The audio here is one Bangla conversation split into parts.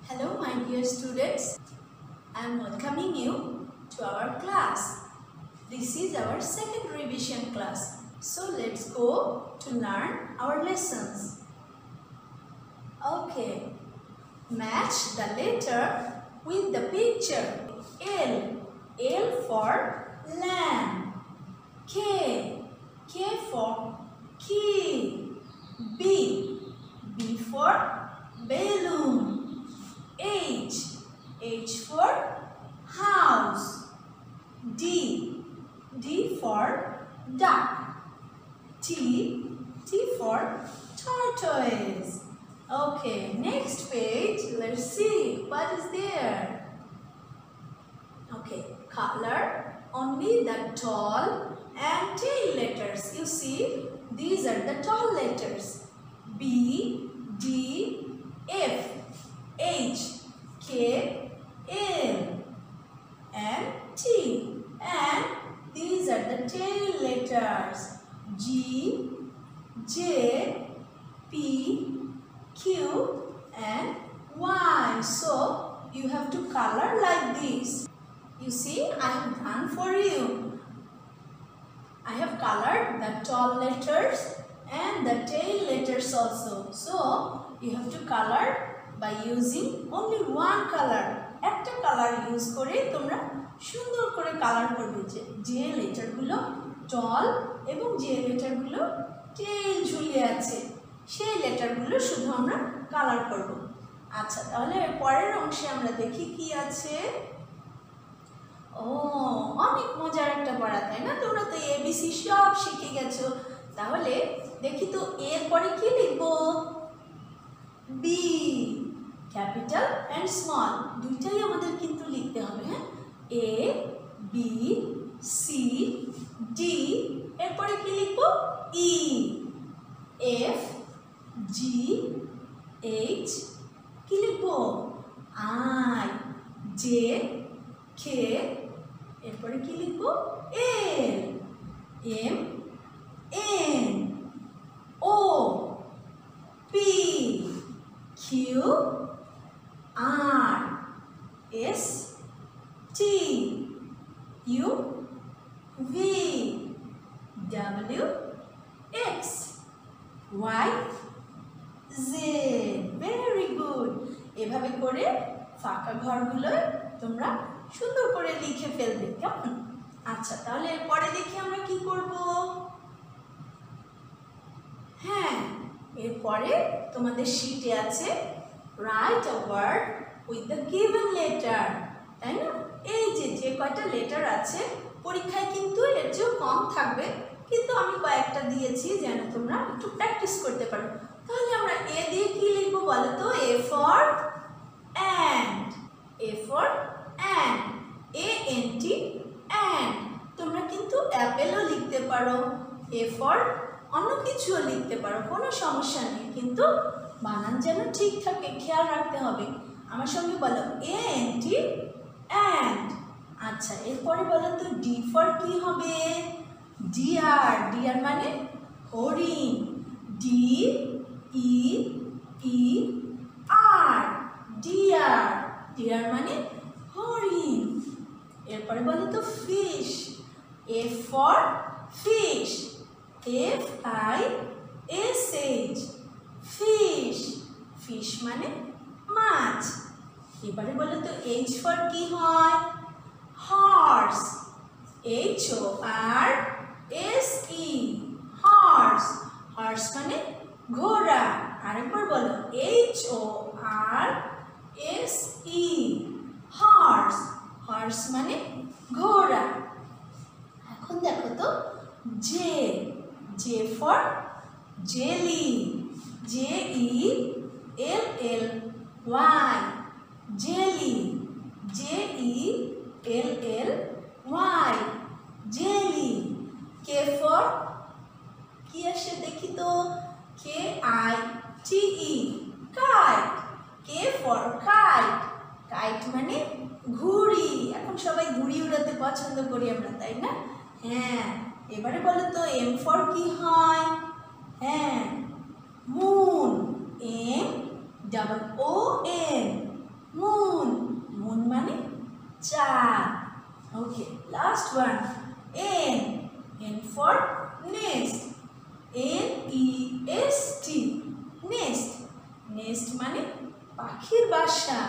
Hello my dear students, I am welcoming you to our class. This is our second revision class. So let's go to learn our lessons. Okay, match the letter with the picture. L. L for lamb. K. K for key. B. B for balloon. H. H for house. D. D for duck. T. T for tortoise. Okay, next page. Let's see what is there. Okay, color only the tall and tail letters. You see, these are the tall letters. B, D, F, H, K, L, and T. And these are the tail letters. G, J, P, Q, and Y. So, you have to color like this. You see, I have done for you. I have colored the tall letters and the tail letters also. So, you have to color by using only one color. একটা color use করে তোমরা সুন্দর করে color করবে যে লেটারগুলো tall এবং যে লেটারগুলো tail ঝুলিয়ে আছে সেই লেটারগুলো শুধু আমরা color করব। আচ্ছা, তাহলে পরের অংশে আমরা দেখি কি আছে। ও, অনেক মজার একটা পড়া, তাই না? তোমরা তো ABC সব শিখে গেছো। তাহলে দেখি তো এর পরে কি লিখব? B, ক্যাপিটাল এন্ড স্মল দুইটাই আমাদের কিন্তু লিখতে হবে। হ্যাঁ, A, B, C, D, এরপরে কি লিখব? E, F, G, H, কি লিখব? I, J, K, এরপরে কি লিখব? L, M, N, O, P, Q, R, S, T, U, V, W, X, Y, Z. Very good. এভাবে করে ফাঁকা ঘরগুলো তোমরা সুন্দর করে লিখে ফেলবে, কেমন? আচ্ছা, তাহলে এরপরে দেখি আমরা কি করব। হ্যাঁ, এরপরে তোমাদের শীটে আছে write a word with the given letter, তাই না? এই যে কয়টা লেটার আছে পরীক্ষায় কিন্তু এর চেয়েও কম থাকবে, কিন্তু আমি কয়েকটা দিয়েছি যেন তোমরা একটু প্র্যাকটিস করতে পারো। তাহলে আমরা এ দিয়ে কি লিখব বলো তো? A for ant, A for ant, ANT, ant। তোমরা কিন্তু অ্যাপেলও লিখতে পারো, A for অন্য কিছুও লিখতে পারো, কোনো সমস্যা নেই, কিন্তু বানান যেন ঠিক থাকে খেয়াল রাখতে হবে। আমার সঙ্গে বলো ANT, ant। আচ্ছা, এরপরে বলো তো D for কি হবে? ডিয়ার, ডিয়ার মানে হরিণ। D, E, E, R, deer, deer মানে হরিণ। এরপরে বলো তো fish, F for fish, FISH, fish, fish মানে মাছ। এবারে বলো তো H for কি হয়? হর্স, HORSE, হর্স, হর্স মানে ঘোড়া। আরেকবার বলো HORSE, হর্স, হর্স মানে ঘোড়া। এখন দেখো তো J, J for jelly, JELLY, jelly, JELLY, jelly. K for কি আসে দেখি তো? KITE, kite, K for kite, kite মানে ঘুড়ি। এখন সবাই ঘুড়ি উড়াতে পছন্দ করি আমরা, তাই না? হ্যাঁ, এবারে বলো তো M ফর কি হয়? হ্যাঁ, moon, MOON, one. N. N for nest. N-E-S-T. Nest. Nest মানে পাখির বাসা।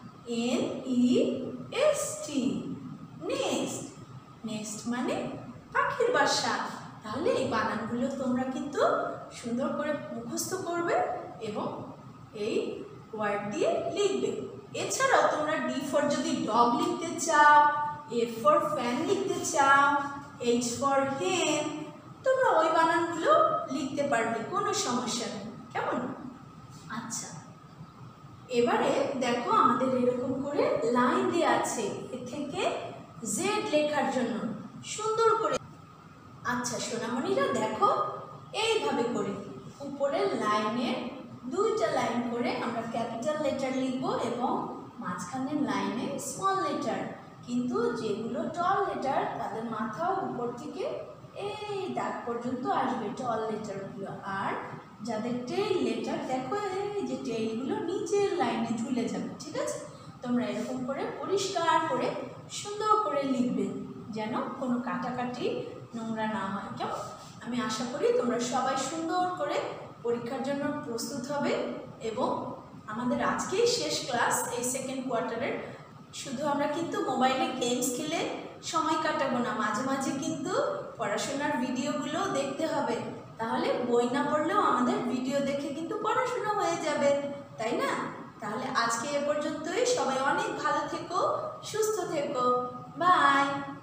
N-E-S-T. Nest. Nest মানে পাখির বাসা। তাহলে এই বানানগুলো তোমরা কিন্তু সুন্দর করে মুখস্থ করবে এবং এই ওয়ার্ড দিয়ে লিখবে। এছাড়াও তোমরা D ফর যদি ডগ লিখতে চাও, F ফর ফ্যান লিখতে চাও, H ফর হেন, তোমরা ওই বানানগুলো লিখতে পারবে, কোনো সমস্যা নেই। কেমন? আচ্ছা, এবারে দেখো আমাদের এরকম করে লাইন দেওয়া আছে এ থেকে জেড লেখার জন্য সুন্দর করে। আচ্ছা সোনামণিরা দেখো, এইভাবে করে উপরের লাইনে দুইটা লাইন করে আমরা ক্যাপিটাল লেটার লিখব এবং মাঝখানের লাইনে স্মল লেটার। কিন্তু যেগুলো টল লেটার তাদের মাথাও উপর থেকে এই দাগ পর্যন্ত আসবে টল লেটারগুলো। আর যাদের টেইল লেটার দেখো এই যে টেইলগুলো নিচের লাইনে ঝুলে যাবে। ঠিক আছে, তোমরা এরকম করে পরিষ্কার করে সুন্দর করে লিখবে যেন কোনো কাটাকাটি নোংরা না হয়। কেমন? আমি আশা করি তোমরা সবাই সুন্দর করে পরীক্ষার জন্য প্রস্তুত হবে এবং আমাদের আজকেই শেষ ক্লাস এই সেকেন্ড কোয়ার্টারের। শুধু আমরা কিন্তু মোবাইলে গেমস খেলে সময় কাটাবো না, মাঝে মাঝে কিন্তু পড়াশোনার ভিডিওগুলো দেখতে হবে। তাহলে বই না পড়লেও আমাদের ভিডিও দেখে কিন্তু পড়াশোনা হয়ে যাবে, তাই না? তাহলে আজকে এ পর্যন্তই। সবাই অনেক ভালো থেকো, সুস্থ থেকো। বাই।